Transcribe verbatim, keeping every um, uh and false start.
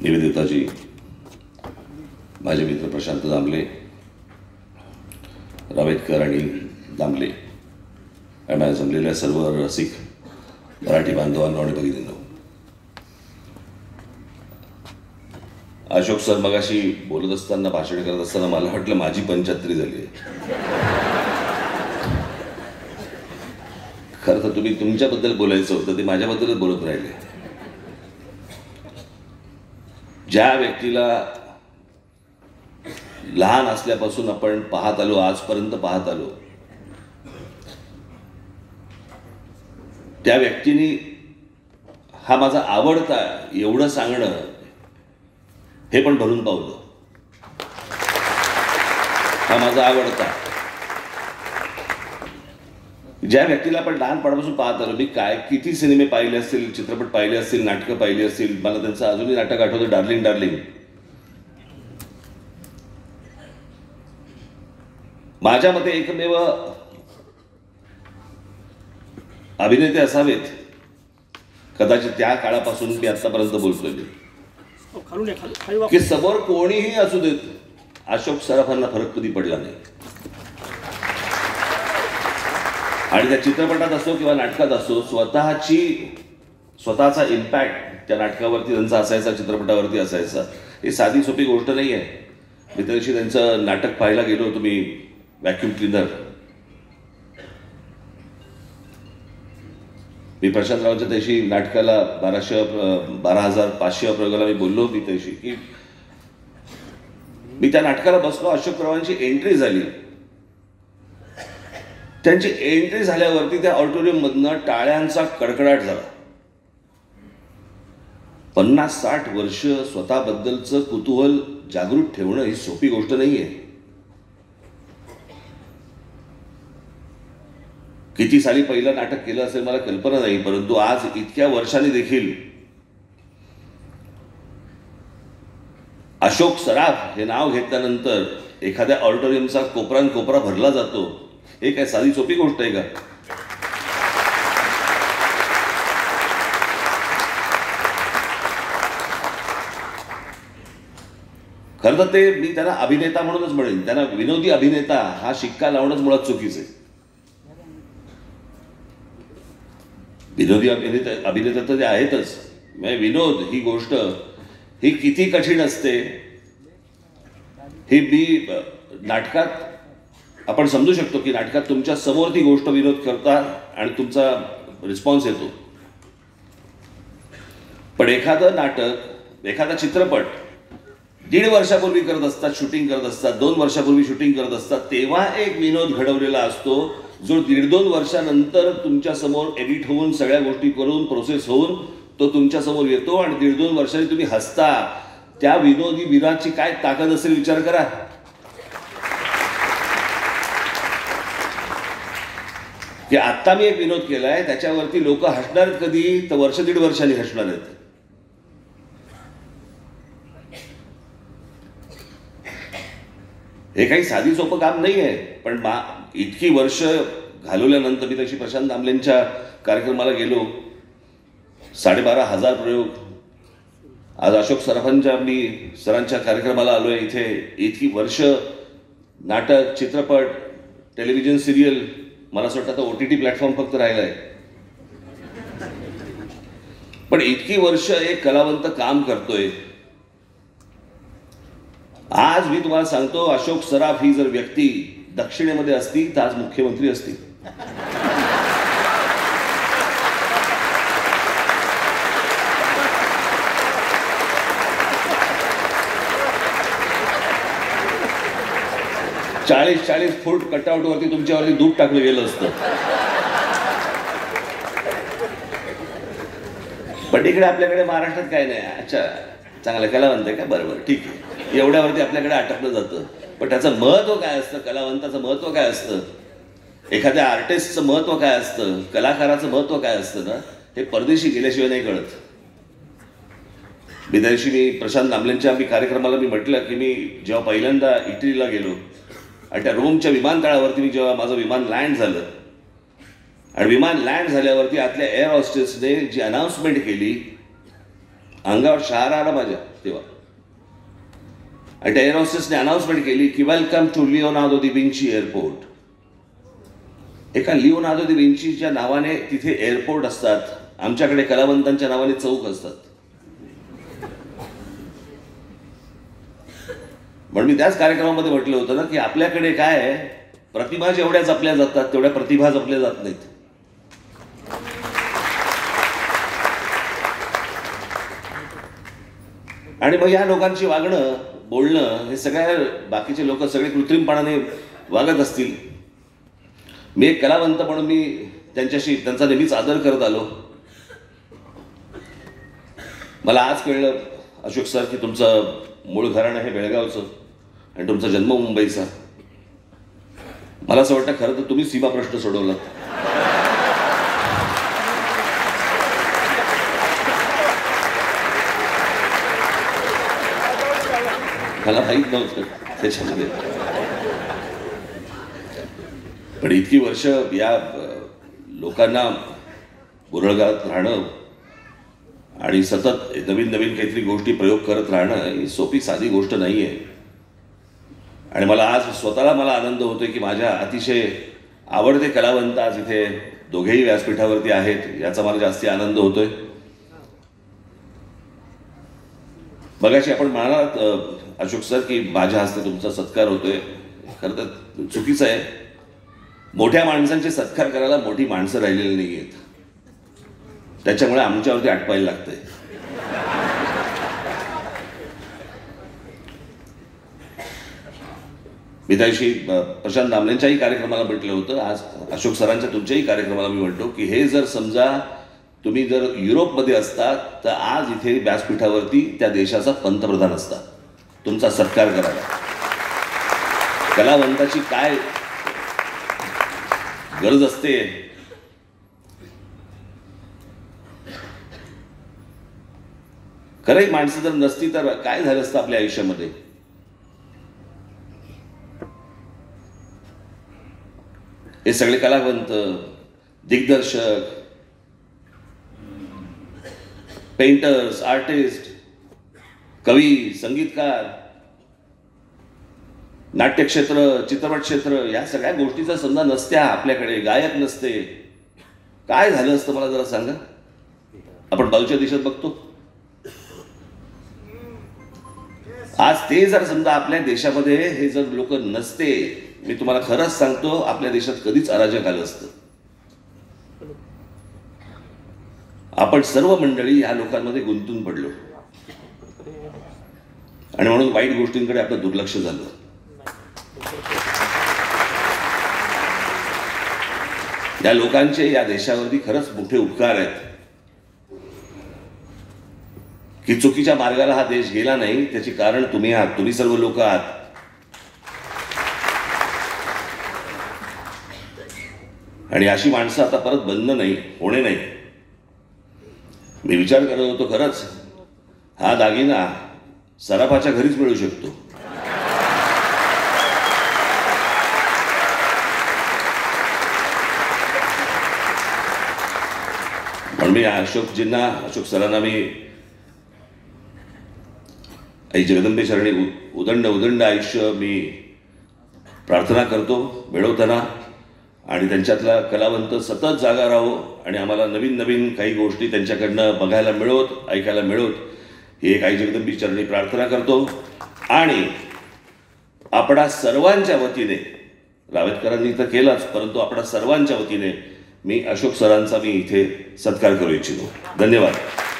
निवेदिताजी, माझे मित्र प्रशांत दामले, रावेतकर आणि दामले आणि माझ्या जमलेल्या सर्व रसिक मराठी बांधवांनो आणि भगिनींनो, अशोक सर मगाशी बोलत असताना, भाषण करत असताना मला वाटलं माझी पंच्याहत्तरी झाली आहे. खरं तर तुम्ही तुमच्याबद्दल बोलायचं होतं, ते माझ्याबद्दलच बोलत राहिले. ज्या व्यक्तीला लहान असल्यापासून आपण पाहत आलो, आजपर्यंत पाहत आलो, त्या व्यक्तीने हा माझा आवडता एवढं सांगणं हे पण भरून पावलं. हा माझा आवडता. ज्या व्यक्तीला आपण लहानपणापासून पाहत आलो, मी काय किती सिनेमे पाहिले असतील, चित्रपट पाहिले असतील, नाटकं पाहिली असतील, मला त्यांचं अजूनही नाटक आठवतं, डार्लिंग डार्लिंग. माझ्या मते एकमेव अभिनेते असावेत कदाचित त्या काळापासून मी आतापर्यंत बोलतोय की समोर कोणीही असू देत, अशोक सराफांना फरक कधी पडला नाही. आणि त्या चित्रपटात असो किंवा नाटकात असो, स्वतःची स्वतःचा इम्पॅक्ट त्या नाटकावरती त्यांचा असायचा, चित्रपटावरती असायचा. ही साधी सोपी गोष्ट नाही आहे. मी त्या दिवशी त्यांचं नाटक पाहायला गेलो होतो, मी व्हॅक्युम क्लिनर. मी प्रशांतरावांच्या त्याशी नाटकाला बाराशे बारा हजार पाचशे प्रयोगाला मी बोललो होती त्याशी की मी त्या नाटकाला बसलो. अशोकरावांची एंट्री झाली. त्यांची एंट्री झाल्यावरती त्या ऑडिटोरियम मधनं टाळ्यांचा कडकडाट झाला. पन्नास साठ वर्ष स्वतःबद्दलचं कुतूहल जागृत ठेवणं ही सोपी गोष्ट नाहीये. किती साली पहिलं नाटक केलं असेल मला कल्पना नाही, परंतु आज इतक्या वर्षांनी देखील अशोक सराफ हे नाव घेतल्यानंतर एखाद्या ऑडिटोरियमचा कोपरान कोपरा भरला जातो, हे काय साधी सोपी गोष्ट आहे का? खरं तर ते मी त्यांना अभिनेता म्हणूनच म्हणेन. त्यांना विनोदी अभिनेता हा शिक्का लावणंच मुळात चुकीचं आहे. विनोदी अभिनेता अभिनेता तर ते आहेतच. म्हणजे विनोद ही गोष्ट ही किती कठीण असते ही मी नाटकात आपण समजू शकतो की नाटकात तुमच्या समोर ती गोष्ट विनोद करतात आणि तुमचा रिस्पॉन्स येतो. पण एखादं नाटक, एखादा चित्रपट दीड वर्षापूर्वी करत असतात, शूटिंग करत असतात, दोन वर्षापूर्वी शूटिंग करत असतात, तेव्हा एक विनोद घडवलेला असतो जो दीड दोन वर्षानंतर तुमच्या समोर एडिट होऊन सगळ्या गोष्टी करून प्रोसेस होऊन तो तुमच्या समोर येतो आणि दीड दोन वर्षांनी तुम्ही हसता. त्या विनोदी वीराची काय ताकद असेल विचार करा. की आत्ता मी एक विनोद केलाय, त्याच्यावरती लोक हसणार कधी तर वर्ष दीड वर्षांनी हसणार आहेत. हे काही साधी सोपं काम नाही आहे. पण मा इतकी वर्ष घालवल्यानंतर मी तशी प्रशांत दामलेंच्या कार्यक्रमाला गेलो, साडेबारा हजार प्रयोग. आज अशोक सराफांच्या मी सरांच्या कार्यक्रमाला आलोय इथे. इतकी वर्ष नाटक, चित्रपट, टेलिव्हिजन सिरियल, मला असं वाटतं आता ओ टी टी प्लॅटफॉर्म फक्त राहिलाय. पण इतकी वर्ष एक कलावंत काम करतोय. आज मी तुम्हाला सांगतो, अशोक सराफ ही जर व्यक्ती दक्षिणेमध्ये असती तर आज मुख्यमंत्री असती. चाळीस चाळीस फूट कटआउटवरती तुमच्यावरती दूध टाकलं गेलं असतं. पण इकडे आपल्याकडे महाराष्ट्रात काय नाही. अच्छा, चांगला कलावंत आहे का, बरोबर ठीक आहे, एवढ्यावरती आपल्याकडे अटकलं जातं. पण त्याचं महत्व काय असतं, कलावंताचं महत्व काय असतं, एखाद्या आर्टिस्टचं महत्व काय असतं, कलाकाराचं महत्व काय असतं ना, हे परदेशी गेल्याशिवाय नाही कळत. मी त्या दिवशी मी प्रशांत दामलेंच्या मी कार्यक्रमाला मी म्हटलं की मी जेव्हा पहिल्यांदा इटलीला गेलो आणि त्या रोमच्या विमानतळावरती मी जेव्हा माझं विमान लँड झालं आणि विमान लँड झाल्यावरती आतल्या एअर हॉस्टेसने जी अनाउन्समेंट केली अंगावर शहारा आला माझ्या तेव्हा. आणि त्या एअर होस्टेसने अनाउन्समेंट केली की welcome to Leonardo da Vinci airport. एका लिओनार्दो दी विंचीच्या नावाने तिथे एअरपोर्ट असतात, आमच्याकडे कलावंतांच्या नावाने चौक असतात. म्हणून मी त्याच कार्यक्रमामध्ये म्हटलं होतं ना की आपल्याकडे काय आहे, प्रतिभा जेवढ्या जपल्या जातात तेवढ्या प्रतिभा जपल्या जात नाहीत. आणि मग या लोकांची वागणं, बोलणं हे सगळ्या बाकीचे लोक सगळे कृत्रिमपणाने वागत असतील. मी एक कलावंत म्हणून मी त्यांच्याशी त्यांचा नेहमीच आदर करत आलो. मला आज कळलं अशोक सर की तुमचं मूळ घराणं हे बेळगावचं आणि तुमचा जन्म मुंबईचा. मला असं वाटतं खरं तर तुम्ही सीमा प्रश्न सोडवला. मला माहीत नव्हतं त्याच्यामध्ये. पण इतकी वर्ष या लोकांना बुरळगात राहणं आणि सतत नवीन नवीन काहीतरी गोष्टी प्रयोग करत राहणं ही सोपी साधी गोष्ट नाही आहे. आणि मला आज स्वतःला मला आनंद होतोय की माझ्या अतिशय आवडते कलावंत आज इथे दोघेही व्यासपीठावरती आहेत, याचा मला जास्ती आनंद होतोय. मगाशी आपण म्हणालात अशोक सर की माझ्या हस्ते तुमचा सत्कार होतोय. खरं तर चुकीचं आहे. मोठ्या माणसांचे सत्कार करायला मोठी माणसं राहिलेली नाही आहेत, त्याच्यामुळे आमच्यावरती आटपायला लागतंय. मी त्याशी प्रशांत दामलेंच्याही कार्यक्रमाला म्हटलं होतं, आज अशोक सरांच्या तुमच्याही कार्यक्रमाला मी म्हणतो की हे जर समजा तुम्ही जर युरोपमध्ये असतात तर आज इथे व्यासपीठावरती त्या देशाचा पंतप्रधान असता तुमचा सत्कार करायला. कलावंताची काय गरज असते. खरंही माणसं जर नसती तर काय झालं असतं आपल्या आयुष्यामध्ये. हे सगळे कलावंत, दिग्दर्शक, पेंटर्स, आर्टिस्ट, कवी, संगीतकार, नाट्यक्षेत्र, चित्रपट क्षेत्र, या सगळ्या गोष्टीचा समजा नसत्या आपल्याकडे, गायक नसते, काय झालं असतं मला जरा सांगा. आपण बाजूच्या देशात बघतो. आज ते जर समजा आपल्या देशामध्ये हे जर लोक नसते, मी तुम्हाला खरंच सांगतो आपल्या देशात कधीच अराजक आलं असतं. आपण सर्व मंडळी या लोकांमध्ये गुंतून पडलो आणि म्हणून वाईट गोष्टींकडे आपलं दुर्लक्ष झालं. या लोकांचे या देशावरती खरंच मोठे उपकार आहेत की चुकीच्या मार्गाला हा देश गेला नाही. त्याची कारण तुम्ही आहात, तुम्ही सर्व लोक आहात. आणि अशी माणसं आता परत बनणं नाही, होणे नाही. मी विचार करत होतो खरंच हा दागिना सराफाच्या घरीच मिळू शकतो. पण मी अशोकजींना, अशोक सरांना मी आई जगदंबे चरणी उदंड उदंड आयुष्य मी प्रार्थना करतो मिळवताना. आणि त्यांच्यातला कलावंत सतत जागा राहो आणि आम्हाला नवीन नवीन काही गोष्टी त्यांच्याकडनं बघायला मिळवत, ऐकायला मिळवत, ही एक आई जगदंबी चरणी प्रार्थना करतो. आणि आपणा सर्वांच्या वतीने, रावेतकरांनी तर केलाच, परंतु आपणा सर्वांच्या वतीने मी अशोक सरांचा मी इथे सत्कार करू इच्छितो. धन्यवाद.